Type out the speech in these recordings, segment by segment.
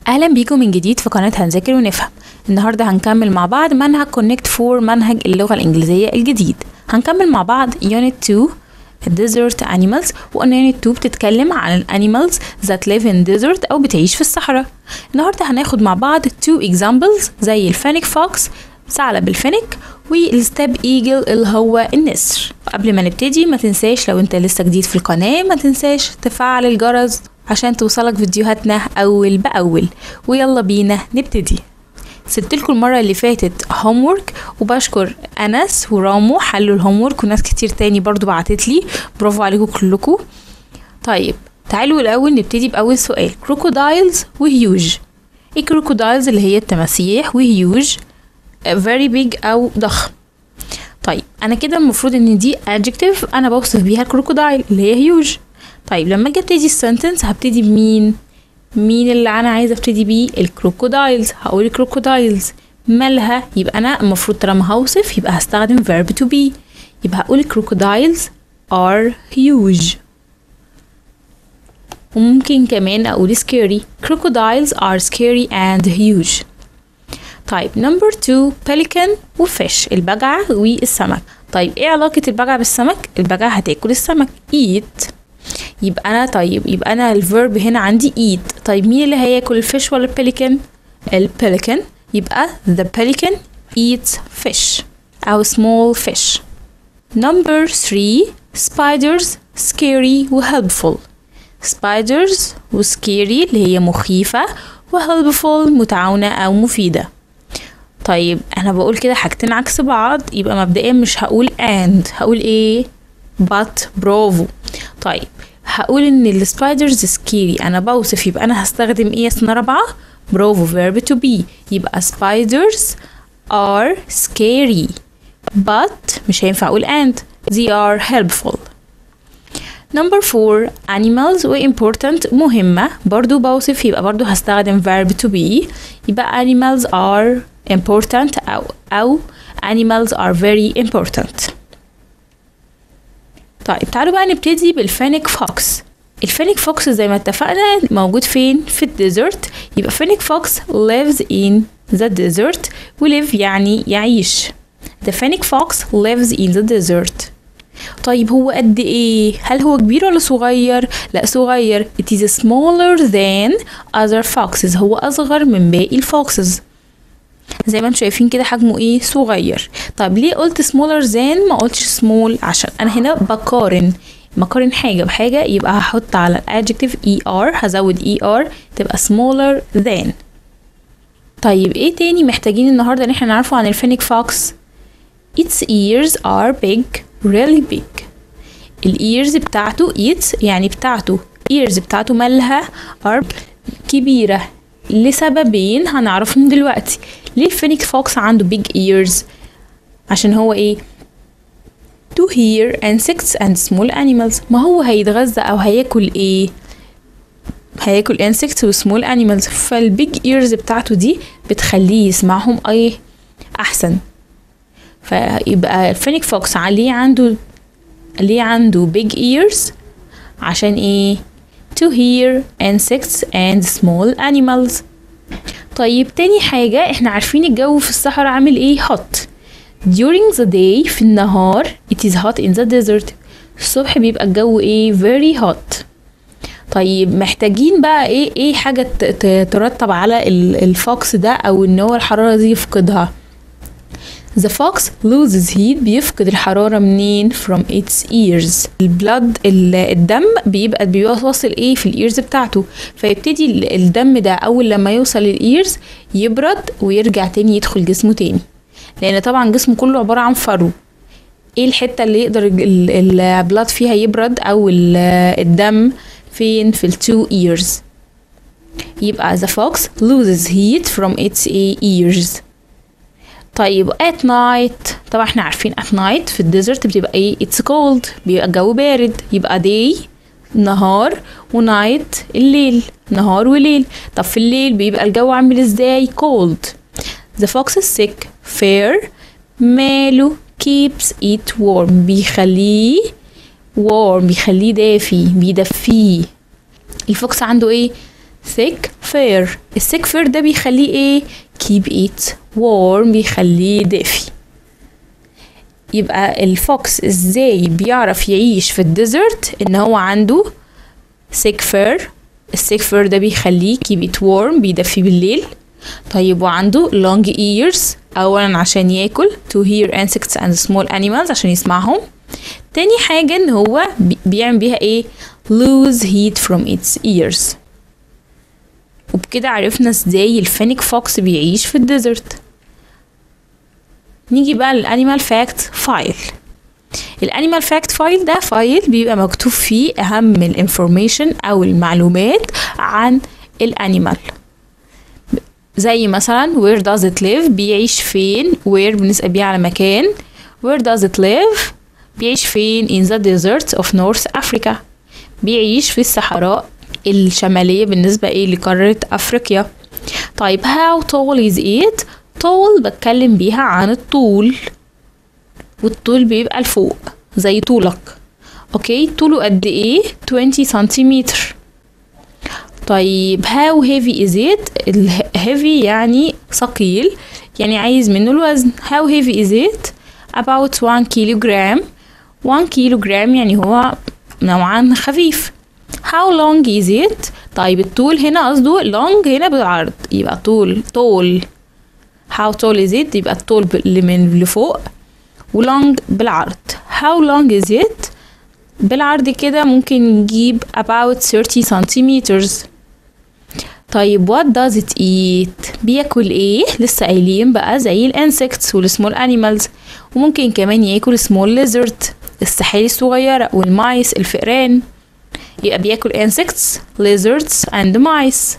اهلا بيكم من جديد في قناة هنذاكر ونفهم. النهاردة هنكمل مع بعض منهج كونكت فور، منهج اللغة الانجليزية الجديد. هنكمل مع بعض Unit 2 Desert Animals، وقلنا Unit 2 بتتكلم عن Animals that live in desert او بتعيش في الصحراء. النهاردة هناخد مع بعض 2 examples زي الفينيك فوكس ثعلب الفينيك والستاب ايجل اللي هو النسر. قبل ما نبتدي ما تنساش لو انت لسه جديد في القناة ما تنساش تفعل الجرس عشان توصلك فيديوهاتنا أول بأول. ويلا بينا نبتدي. سبتلكوا المرة اللي فاتت homework، وبشكر أنس ورامو حلوا الهومورك، وناس كتير تاني برضو بعتتلي، برافو عليكم كلكم. طيب تعالوا الأول نبتدي بأول سؤال. crocodiles وهيوج. ايه crocodiles؟ اللي هي التماسيح، وهيوج very big أو ضخم. طيب أنا كده المفروض إن دي adjective أنا بوصف بيها الكروكودايل اللي هي هيوج. طيب لما اجي ابتدي السنتنس هبتدي بمين؟ مين اللي انا عايزه ابتدي بيه؟ الكروكودايلز. هقول الكروكودايلز مالها؟ يبقى انا المفروض طالما هوصف يبقى هستخدم verb to be، يبقى هقول crocodiles are huge. وممكن كمان اقول scary. crocodiles are scary and huge. طيب number 2 pelican وfish، البجعة والسمك. طيب ايه علاقة البجعة بالسمك؟ البجعة هتاكل السمك eat، يبقى انا الفيرب هنا عندي eat. طيب مين اللي هياكل الفيش ولا البليكن؟ البليكن، يبقى the pelican eats fish او small fish. number 3 spiders scary و helpful. spiders و scary اللي هي مخيفة، و helpful متعاونة او مفيدة. طيب انا بقول كده حاجتين عكس بعض، يبقى مبدئيا مش هقول and، هقول ايه؟ but. برافو. طيب هقول ان السبايدرز سكيري، انا بوصف يبقى انا هستخدم ايه سنة رابعة؟ برافو verb to be، يبقى spiders are scary but مش هينفع اقول and، they are helpful. number 4 animals و important مهمة، برضو بوصف يبقى برضو هستخدم verb to be، يبقى animals are important أو animals are very important. طيب تعالوا بقى نبتدي بالفينيك فوكس. الفينيك فوكس زي ما اتفقنا موجود فين؟ في الديزرت، يبقى فينيك فوكس lives in the desert، و live يعني يعيش. the fennec fox lives in the desert. طيب هو قد ايه؟ هل هو كبير ولا صغير؟ لا صغير. it is smaller than other foxes، هو اصغر من باقي الفوكسز. زي ما انتم شايفين كده حجمه ايه؟ صغير. طب ليه قلت smaller than ما قلتش small؟ عشان انا هنا بقارن حاجة بحاجة، يبقى هحط على adjective er، هزود er تبقى smaller than. طيب ايه تاني محتاجين النهاردة ان احنا نعرفه عن الفينيك فوكس؟ its ears are big really big. الايرز بتاعته its يعني بتاعته، ears بتاعته مالها؟ are كبيرة لسببين هنعرفهم دلوقتي. ليه الفينيك فوكس عنده big ears؟ عشان هو ايه؟ to hear insects and small animals. ما هو هيتغذى او هياكل ايه؟ هياكل insects و small animals، فالبيج ears بتاعته دي بتخليه يسمعهم ايه احسن. فيبقى الفينيك فوكس ليه عنده big ears؟ عشان ايه؟ to hear insects and small animals. طيب تاني حاجة احنا عارفين الجو في الصحراء عامل ايه؟ hot. during the day في النهار it is hot in the desert، الصبح بيبقى الجو ايه؟ very hot. طيب محتاجين بقى ايه حاجة ترتب على الفوكس ده او ان هو الحرارة دي يفقدها. the fox loses heat، بيفقد الحرارة منين؟ from its ears. الدم بيبقى واصل ايه؟ في الايرز بتاعته، فيبتدي الدم ده اول لما يوصل للايرز يبرد ويرجع تاني يدخل جسمه تاني، لان طبعا جسمه كله عبارة عن فرو. ايه الحتة اللي يقدر البلاد فيها يبرد او الدم فين؟ في التو ears. يبقى the fox loses heat from its ears. طيب at night، طبعا احنا عارفين at night في الديزرت بتبقى ايه؟ it's cold، بيبقى الجو بارد، يبقى day نهار ونايت الليل، نهار وليل. طب في الليل بيبقى الجو عامل ازاي؟ cold. the fox is sick fur ماله؟ keeps it warm، بيخليه warm، بيخليه دافي، بيدفيه. الفوكس عنده ايه؟ thick fur. الثيك fur ده بيخليه ايه؟ keep it warm، بيخليه دافي. يبقى الفوكس ازاي بيعرف يعيش في الديزرت؟ ان هو عنده thick fur. الثيك fur ده بيخليه keep it warm، بيدفي بالليل. طيب وعنده long ears، اولا عشان ياكل to hear insects and small animals، عشان يسمعهم. تاني حاجة ان هو بيعمل بيها ايه؟ lose heat from its ears. وبكده عرفنا ازاي الفينيك فوكس بيعيش في الديزرت. نيجي بقى للانيمال فاكت فايل. الانيمال فاكت فايل ده فايل بيبقى مكتوب فيه اهم الانفورميشن او المعلومات عن الانيمال، زي مثلا where does it live، بيعيش فين. where بنسأل بيها على مكان. where does it live، بيعيش فين in the desert of North Africa، بيعيش في الصحراء الشمالية بالنسبة ايه لقارة افريقيا. طيب how tall is it، tall بتكلم بيها عن الطول، والطول بيبقى لفوق زي طولك. اوكي، طوله قد ايه؟ 20 سنتيمتر. طيب how heavy is it، heavy يعني ثقيل، يعني عايز منه الوزن. how heavy is it about 1 kilogram. 1 kilogram يعني هو نوعا خفيف. how long is it، طيب الطول هنا قصده long هنا بالعرض، يبقى طول. how tall is it يبقى الطول اللي من لفوق، ولونج بالعرض. how long is it بالعرض كده ممكن نجيب about 30 centimeters. طيب what does it eat، بياكل ايه؟ لسه قايلين بقى زي الانسكتس والسمول انيمالز، وممكن كمان ياكل سمول lizard السحالي الصغيرة، والمايس الفئران. يبقى بياكل insects lizards and mice.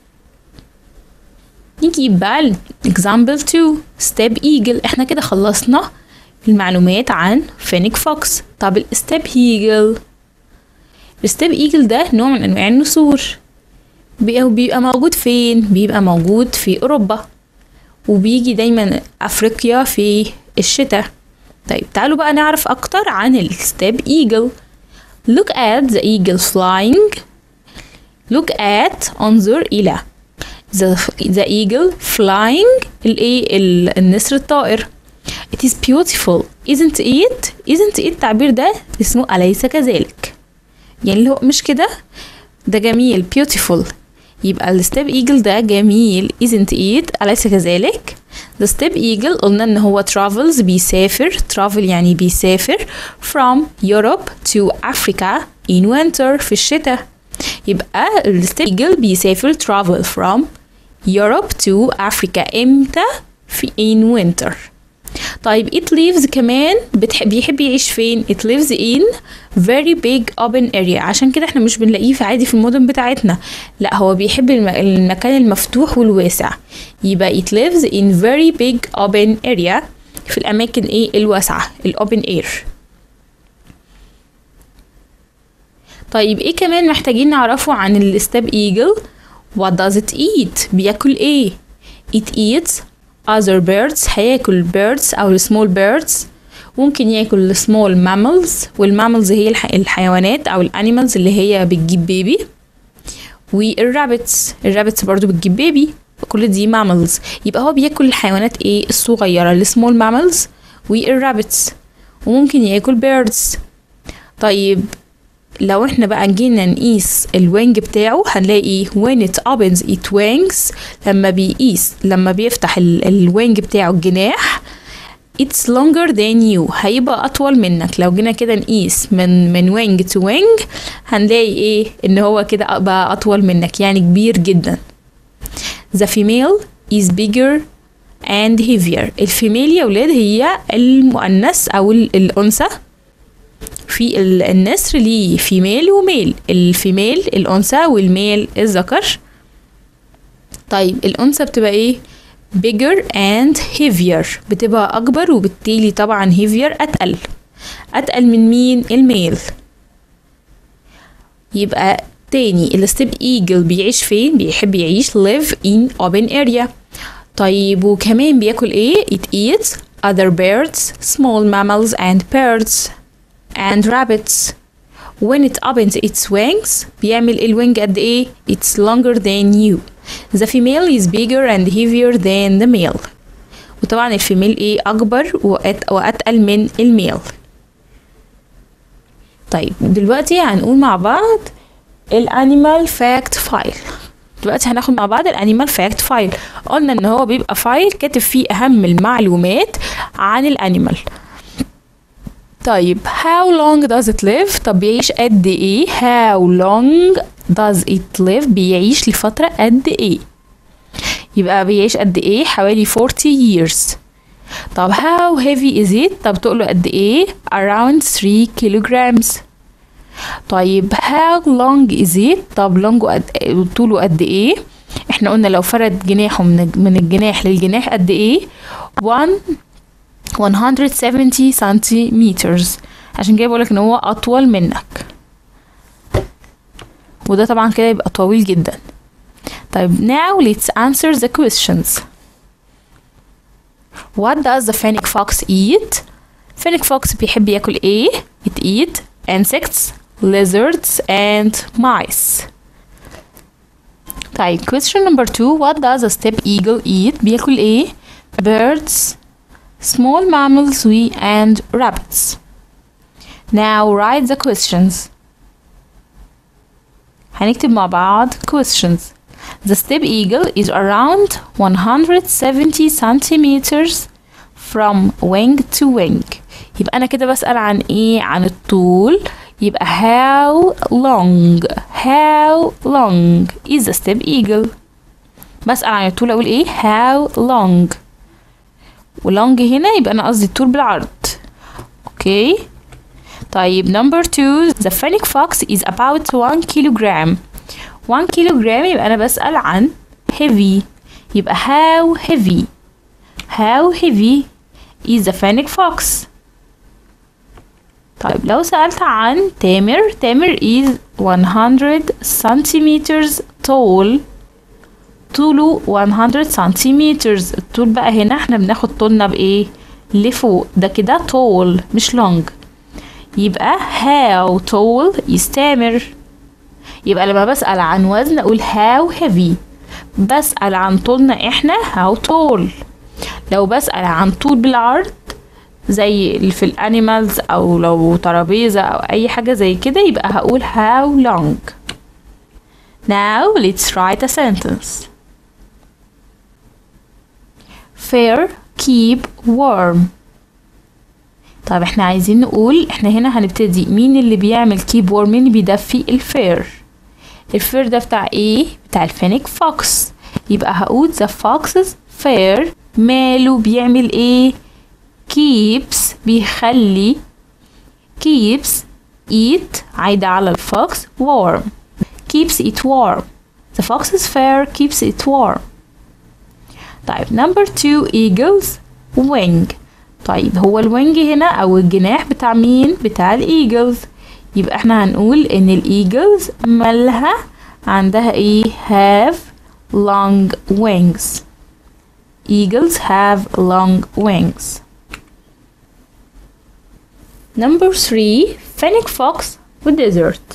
نيجي بقى example 2 step eagle. احنا كده خلصنا المعلومات عن فينيك فوكس. طب الستيب ايجل ده نوع من انواع النسور، بيبقى موجود فين؟ بيبقى موجود في اوروبا، وبيجي دايما افريقيا في الشتاء. طيب تعالوا بقى نعرف اكتر عن الستيب ايجل. look at the eagle flying. look at انظر الى the eagle flying النسر الطائر. it is beautiful isn't it التعبير ده اسمه أليس كذلك، يعني اللي هو مش كده، ده جميل beautiful. يبقى الستيب ايجل ده جميل isn't it أليس كذلك. the step eagle قلنا ان هو travels بيسافر، travel يعني بيسافر from Europe to Africa in winter في الشتاء. يبقى الستيب ايجل بيسافر travel from Europe to Africa امتى؟ في in winter. طيب it lives كمان بيحب يعيش فين؟ it lives in very big open area. عشان كده احنا مش بنلاقيه في عادي في المدن بتاعتنا، لا هو بيحب المكان المفتوح والواسع. يبقى it lives in very big open area في الأماكن الواسعة الopen air. طيب ايه كمان محتاجين نعرفه عن الستيب ايجل؟ what does it eat، بياكل ايه؟ it eats other birds، هياكل birds أو small birds، ممكن ياكل small mammals، والماملز هي الحيوانات أو الانيمالز اللي هي بتجيب بيبي، والرابتس برضو بتجيب بيبي، كل دي mammals. يبقى هو بياكل الحيوانات الصغيرة small mammals والرابتس، وممكن ياكل birds. طيب لو احنا بقى جينا نقيس الوينج بتاعه هنلاقي when it opens its wings، لما بيفتح الوينج بتاعه الجناح it's longer than you، هيبقى اطول منك. لو جينا كده نقيس من wing to wing هنلاقي ان هو كده بقى اطول منك، يعني كبير جدا. the female is bigger and heavier. الفيميل يا ولاد هي المؤنث او الانثى، في النسر ليه فيميل وميل، الفيميل الأنثى والميل الذكر. طيب الأنثى بتبقى bigger and heavier، بتبقى أكبر، وبالتالي طبعا heavier أتقل من مين؟ الميل. يبقى تاني الستيب ايجل بيعيش فين؟ بيحب يعيش live in open area. طيب وكمان بياكل it eats other birds small mammals and birds and rabbits. when it opens its wings بيعمل الوينج قد ايه؟ it's longer than you. the female is bigger and heavier than the male. وطبعا الفيميل ايه؟ اكبر واتقل من الميل. طيب دلوقتي هنقول مع بعض الانيمال فاكت فايل. دلوقتي هناخد مع بعض الانيمال فاكت فايل. قلنا ان هو بيبقى فايل كاتب فيه اهم المعلومات عن الانيمال. طيب how long does it live؟ طب بيعيش قد ايه؟ how long does it live؟ بيعيش لفترة قد ايه؟ يبقى بيعيش قد ايه؟ حوالي 40 years. طب how heavy is it؟ طب تقوله قد ايه؟ around 3 kilograms. طيب how long is it؟ طب طوله قد ايه؟ احنا قلنا لو فرد جناحه من الجناح للجناح قد ايه؟ 170 سنتيمترز. عشان كده بقولك ان هو اطول منك، وده طبعا كده يبقى طويل جدا. طيب now let's answer the questions. What does the fennec fox eat؟ fennec fox بيحب ياكل ايه؟ it eat insects, lizards and mice. طيب question number 2. What does a steppe eagle eat؟ بياكل ايه؟ birds, small mammals and rabbits. Now write the questions. هنكتب مع بعض questions. The steppe eagle is around 170 centimeters from wing to wing. يبقى أنا كده بسأل عن إيه؟ عن الطول. يبقى how long is the steppe eagle؟ بسأل عن الطول أقول إيه؟ how long. ولونج هنا يبقى أنا قصدي الطول بالعرض. أوكي. طيب number 2. The fennec fox is about 1 kilogram. 1 kilogram يبقى أنا بسأل عن heavy. يبقى how heavy is the fennec fox. طيب لو سألت عن تامر is 100 centimeters tall. طوله 100 سنتيمترز. الطول بقى هنا احنا بناخد طولنا بايه؟ لفوق. ده كده tall مش long. يبقى how tall is تامر. يبقى لما بسأل عن وزن اقول how heavy. بسأل عن طولنا احنا how tall. لو بسأل عن طول بالعرض زي اللي في الانيمالز او لو ترابيزة او اي حاجة زي كده يبقى هقول how long. Now let's write a sentence. Fur keep warm. طيب احنا عايزين نقول احنا هنا هنبتدي مين اللي بيعمل keep warm؟ مين اللي بيدفي؟ الفير. الفير ده بتاع ايه؟ بتاع الفينيك فوكس. يبقى هقول the fox's fur ماله بيعمل ايه؟ keeps بيخلي keeps it عايدة على الفوكس warm. keeps it warm. The fox's fur keeps it warm. طيب number 2. eagles wing. طيب هو الوينج هنا او الجناح بتاع مين؟ بتاع الايجلز. يبقى احنا هنقول ان الايجلز مالها عندها ايه؟ have long wings. eagles have long wings. number 3. fennec fox والديزرت.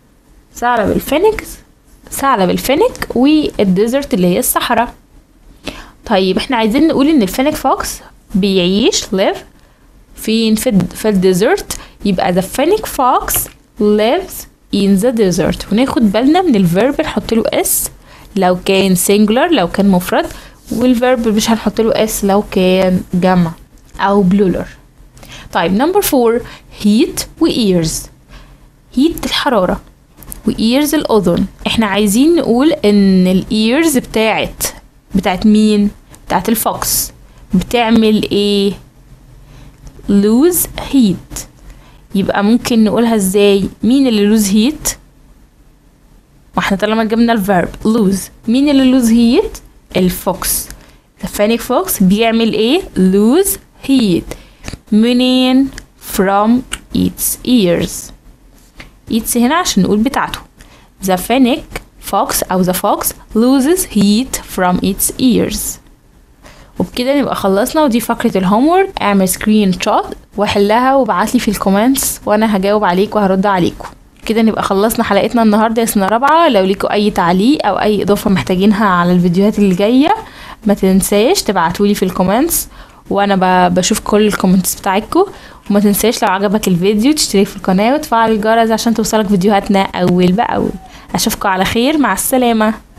ثعلب الفينيك والديزرت اللي هي الصحراء. طيب احنا عايزين نقول ان الفينيك فوكس بيعيش live فين؟ في الديزرت. يبقى the fennec fox lives in the desert. وناخد بالنا من الفيرب نحط له اس لو كان singular لو كان مفرد، والفيرب مش هنحط له اس لو كان جمع او plural. طيب number 4. heat و ears. heat الحرارة وears الأذن. احنا عايزين نقول ان الايرز بتاعت مين؟ بتاعت الفوكس بتعمل ايه؟ lose heat. يبقى ممكن نقولها ازاي؟ مين اللي lose heat؟ واحنا طالما جبنا الفيرب lose، مين اللي lose heat؟ الفوكس. the fennec fox بيعمل ايه؟ lose heat. منين؟ from its ears. its هنا عشان نقول بتاعته. the fennec fox أو the fox loses heat from its ears. وبكده نبقى خلصنا، ودي فقرة الهومورك. اعمل سكرين شوت وحلها وابعتلي في الكومنتس وانا هجاوب عليك وهرد عليكم. كده نبقى خلصنا حلقتنا النهارده يا سنة رابعة. لو ليكوا اي تعليق او اي اضافة محتاجينها على الفيديوهات اللي جاية ما تنساش تبعتولي في الكومنتس، وانا بشوف كل الكومنتس بتاعتكم. وما تنساش لو عجبك الفيديو تشترك في القناة وتفعل الجرس عشان توصلك فيديوهاتنا اول باول. اشوفكم على خير، مع السلامة.